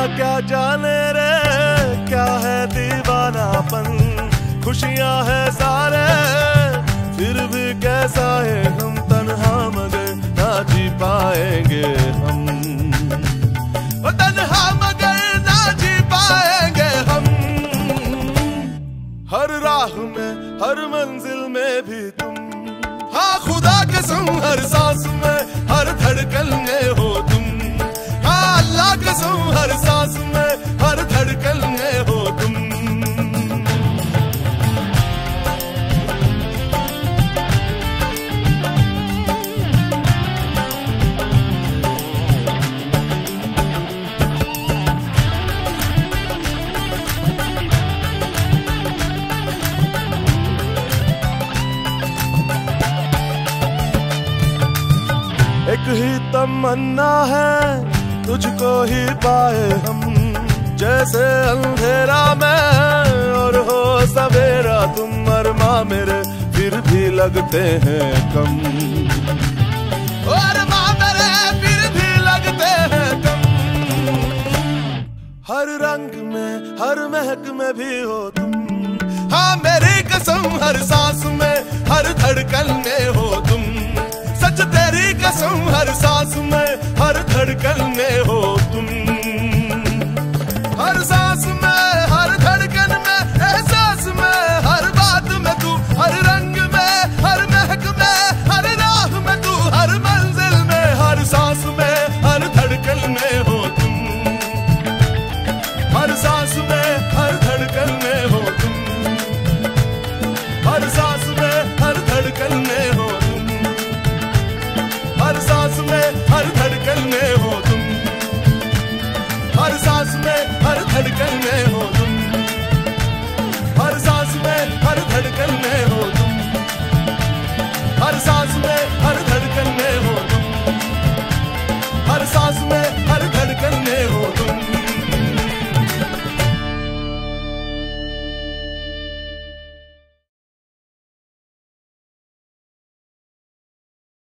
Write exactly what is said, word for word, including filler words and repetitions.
क्या जाने रे क्या है दीवानापन, खुशियां है सारे फिर भी कैसा है हम तन्हा मगर ना जी पाएंगे हम, ओ तन्हा मगर ना जी पाएंगे हम। हर राह में हर मंजिल में भी तुम, हाँ खुदा कसम हर सांस में हर धड़कन में हो तुम, हाँ अल्लाह कसम हर सांस में हर धड़कन में हो तुम। एक ही तमन्ना है तुझको ही पाए हम, जैसे अंधेरा में और हो सवेरा तुम अरमा मेरे फिर भी लगते हैं कम, और माँ मेरे फिर भी लगते हैं कम। हर रंग में हर महक में भी हो तुम, हाँ मेरी कसम हर सांस में हर धड़कन में हो तुम, सच तेरी कसम हर सांस में